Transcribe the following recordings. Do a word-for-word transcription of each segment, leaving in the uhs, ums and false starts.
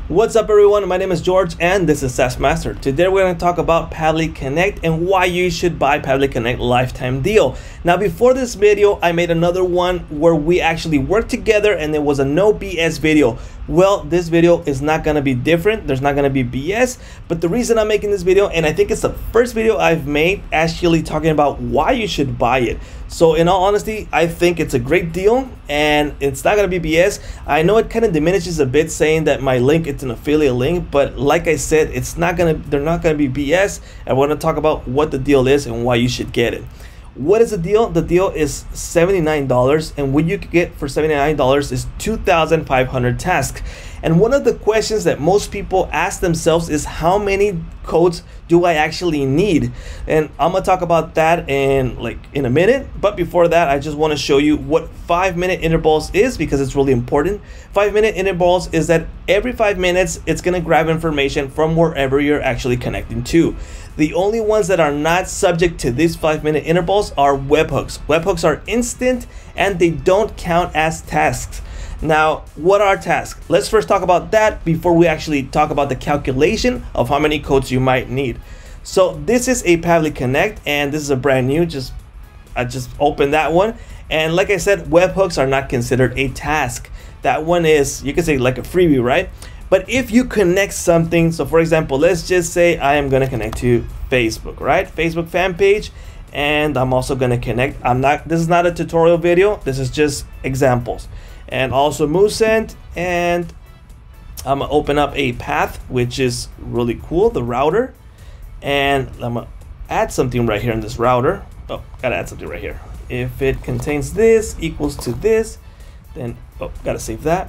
What's up everyone, my name is George and this is SaaS Master. Today we're going to talk about Pabbly Connect and why you should buy Pabbly Connect lifetime deal. Now before this video, I made another one where we actually worked together and it was a no B S video. Well, this video is not going to be different. There's not going to be B S, but the reason I'm making this video, and I think it's the first video I've made actually talking about why you should buy it. So in all honesty, I think it's a great deal and it's not going to be B S. I know it kind of diminishes a bit saying that my link it's an affiliate link, but like I said, it's not going to they're not going to be B S. I want to talk about what the deal is and why you should get it. What is the deal? The deal is seventy-nine dollars, and what you could get for seventy-nine dollars is two thousand five hundred tasks. And one of the questions that most people ask themselves is how many codes do I actually need? And I'm gonna talk about that in like in a minute, but before that I just want to show you what five minute intervals is, because it's really important. Five minute intervals is that every five minutes it's gonna grab information from wherever you're actually connecting to. The only ones that are not subject to these five minute intervals are webhooks. Webhooks are instant and they don't count as tasks. Now, what are tasks? Let's first talk about that before we actually talk about the calculation of how many codes you might need. So this is a Pabbly Connect and this is a brand new, just I just opened that one. And like I said, webhooks are not considered a task. That one is, you can say like a freebie, right? But if you connect something, so for example, let's just say I am gonna connect to Facebook, right? Facebook fan page, and I'm also gonna connect, I'm not, this is not a tutorial video, this is just examples. And also MoveSend, and I'm gonna open up a path, which is really cool, the router. And I'm gonna add something right here in this router. Oh, gotta add something right here. If it contains this equals to this, then, oh, gotta save that.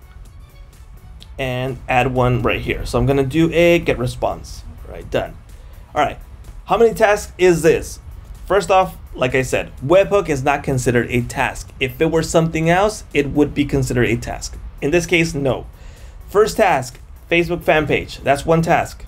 And add one right here. So I'm gonna do a get response. All right, done. All right, how many tasks is this? First off, like I said, webhook is not considered a task. If it were something else, it would be considered a task. In this case, no. First task, Facebook fan page, that's one task.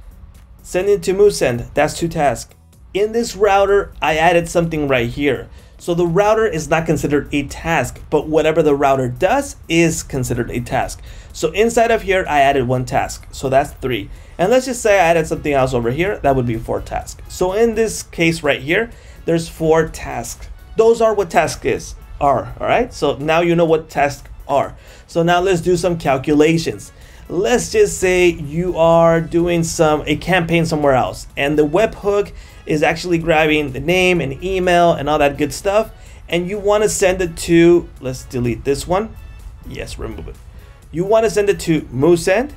Send it to MoveSend, that's two tasks. In this router, I added something right here. So the router is not considered a task, but whatever the router does is considered a task. So inside of here, I added one task. So that's three. And let's just say I added something else over here. That would be four tasks. So in this case right here, there's four tasks. Those are what tasks is, are, all right? So now you know what tasks are. So now let's do some calculations. Let's just say you are doing some a campaign somewhere else, and the webhook is actually grabbing the name and email and all that good stuff, and you want to send it to, let's delete this one. Yes, remove it. You want to send it to MoveSend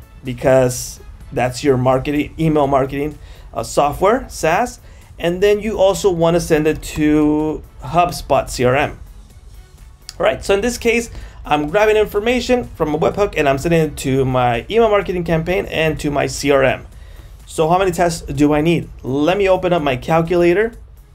because that's your marketing, email marketing uh, software, SaaS, and then you also want to send it to HubSpot C R M. All right, so in this case, I'm grabbing information from a webhook and I'm sending it to my email marketing campaign and to my C R M. So how many tests do I need? Let me open up my calculator.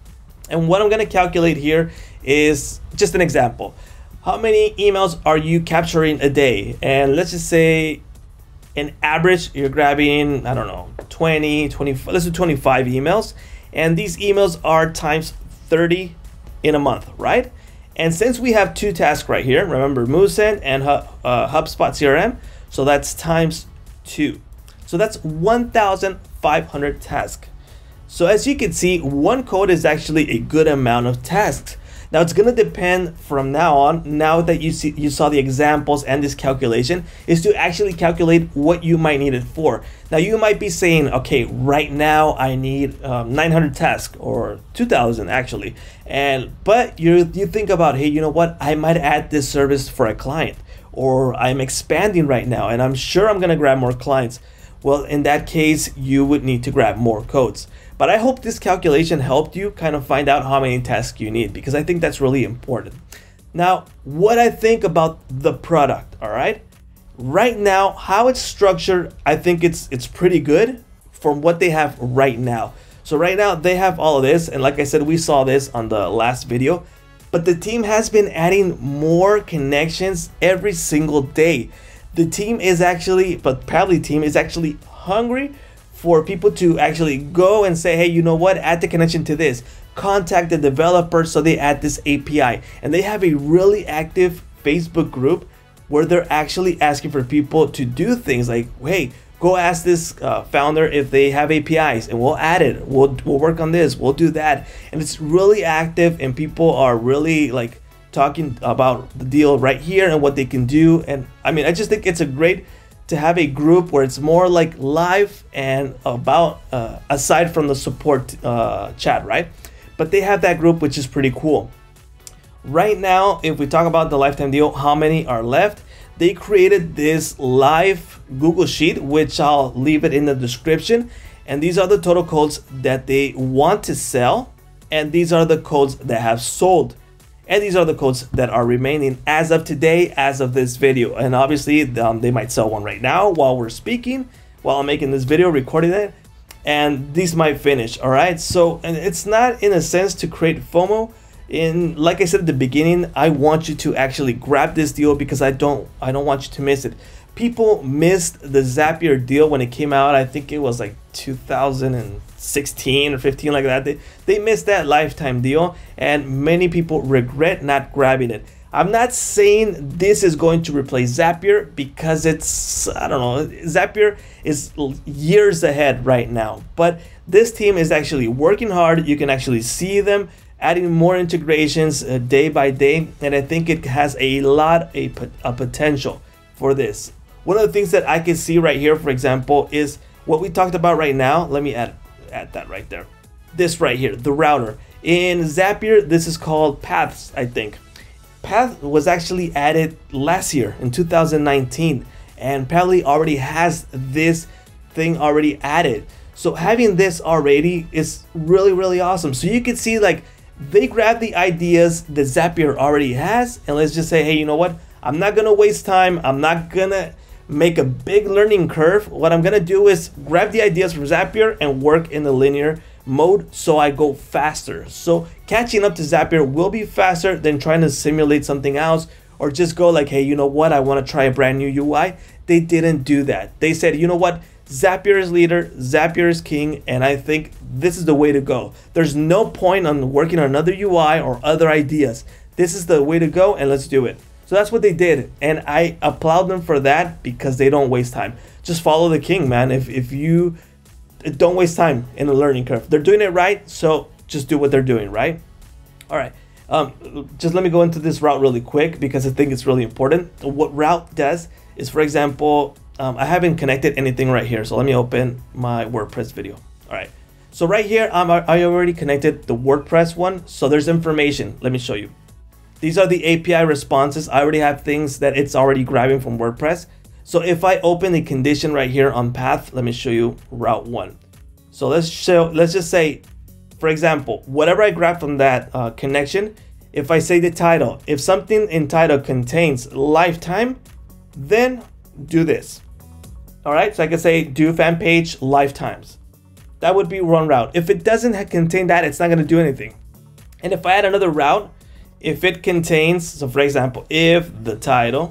And what I'm gonna calculate here is just an example. How many emails are you capturing a day? And let's just say an average, you're grabbing, I don't know, twenty, twenty-five, let's do twenty-five emails. And these emails are times thirty in a month, right? And since we have two tasks right here, remember MoveSend and uh, HubSpot C R M, so that's times two. So that's one thousand five hundred tasks. So as you can see, one code is actually a good amount of tasks. Now it's gonna depend from now on, now that you see you saw the examples and this calculation, is to actually calculate what you might need it for. Now you might be saying, okay, right now I need um, nine hundred tasks or two thousand actually. And but you you think about, hey, you know what? I might add this service for a client, or I'm expanding right now and I'm sure I'm gonna grab more clients. Well, in that case, you would need to grab more codes. But I hope this calculation helped you kind of find out how many tasks you need, because I think that's really important. Now, what I think about the product, all right? Right now, how it's structured, I think it's it's pretty good from what they have right now. So right now, they have all of this, and like I said, we saw this on the last video, but the team has been adding more connections every single day. The team is actually, but Pabbly team is actually hungry for people to actually go and say, hey, you know what, add the connection to this. Contact the developer so they add this A P I. And they have a really active Facebook group where they're actually asking for people to do things like, hey, go ask this uh, founder if they have A P Is and we'll add it. We'll, we'll work on this, we'll do that. And it's really active and people are really like talking about the deal right here and what they can do. And I mean, I just think it's a great to have a group where it's more like live and about uh, aside from the support uh, chat, right? But they have that group, which is pretty cool. Right now, if we talk about the lifetime deal, how many are left? They created this live Google Sheet, which I'll leave it in the description. And these are the total codes that they want to sell. And these are the codes that have sold. And these are the codes that are remaining as of today, as of this video. And obviously, um, they might sell one right now while we're speaking, while I'm making this video, recording it. And these might finish, all right? So, and it's not in a sense to create FOMO. In, like I said at the beginning, I want you to actually grab this deal because I don't, I don't want you to miss it. People missed the Zapier deal when it came out. I think it was like two thousand sixteen or fifteen, like that. They, they missed that lifetime deal, and many people regret not grabbing it. I'm not saying this is going to replace Zapier because it's, I don't know, Zapier is years ahead right now. But this team is actually working hard. You can actually see them adding more integrations uh, day by day, and I think it has a lot a, a potential for this. One of the things that I can see right here, for example, is what we talked about right now. Let me add add that right there. This right here, the router. In Zapier, this is called Paths, I think. Path was actually added last year in two thousand nineteen, and Pabbly already has this thing already added. So having this already is really, really awesome. So you can see like they grab the ideas that Zapier already has, and let's just say, hey, you know what? I'm not gonna waste time. I'm not gonna make a big learning curve. What I'm gonna do is grab the ideas from Zapier and work in the linear mode so I go faster. So catching up to Zapier will be faster than trying to simulate something else or just go like, hey, you know what? I wanna try a brand new U I. They didn't do that. They said, you know what? Zapier is leader, Zapier is king, and I think this is the way to go. There's no point on working on another U I or other ideas. This is the way to go, and let's do it. So that's what they did, and I applaud them for that because they don't waste time. Just follow the king, man. If, if you don't waste time in a learning curve. They're doing it right, so just do what they're doing, right? All right, um, just let me go into this route really quick because I think it's really important. What route does is, for example, um, I haven't connected anything right here, so let me open my WordPress video. All right, so right here, um, I already connected the WordPress one, so there's information. Let me show you. These are the A P I responses. I already have things that it's already grabbing from WordPress. So if I open the condition right here on path, let me show you route one. So let's show, let's just say, for example, whatever I grab from that uh, connection, if I say the title, if something in title contains lifetime, then do this. All right, so I can say do fan page lifetimes. That would be one route. If it doesn't contain that, it's not gonna do anything. And if I add another route, if it contains, so for example, if the title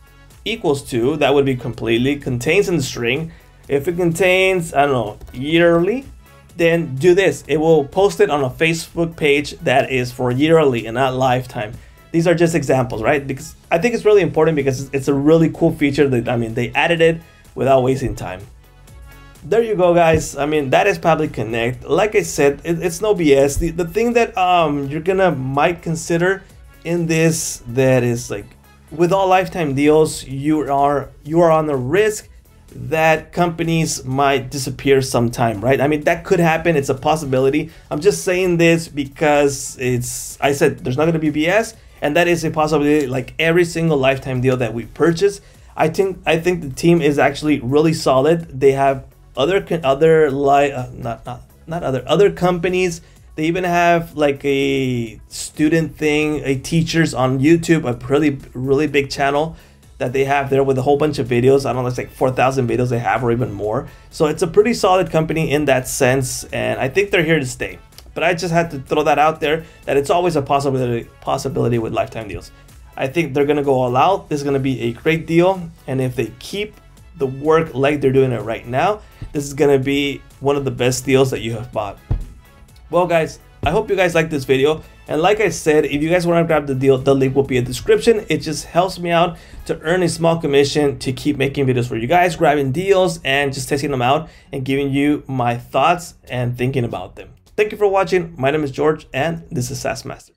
equals to, that would be completely contains in the string. If it contains, I don't know, yearly, then do this. It will post it on a Facebook page that is for yearly and not lifetime. These are just examples, right? Because I think it's really important because it's a really cool feature that, I mean, they added it without wasting time. There you go, guys. I mean, that is Pabbly Connect. Like I said, it, it's no B S. The, the thing that um you're gonna might consider in this, that is like with all lifetime deals, you are you are on the risk that companies might disappear sometime, right? I mean, that could happen. It's a possibility. I'm just saying this because it's, I said there's not gonna be B S, and that is a possibility. Like every single lifetime deal that we purchase, I think I think the team is actually really solid. They have other other like uh, not not not other other companies. They even have like a student thing, a teachers on YouTube, a really really big channel that they have there with a whole bunch of videos. I don't know, it's like four thousand videos they have or even more. So it's a pretty solid company in that sense, and I think they're here to stay. But I just had to throw that out there, that it's always a possibility possibility with lifetime deals. I think they're gonna go all out. This is gonna be a great deal, and if they keep the work like they're doing it right now, this is gonna be one of the best deals that you have bought. Well, guys, I hope you guys liked this video. And like I said, if you guys want to grab the deal, the link will be in the description. It just helps me out to earn a small commission to keep making videos for you guys, grabbing deals and just testing them out and giving you my thoughts and thinking about them. Thank you for watching. My name is George and this is SaaS Master.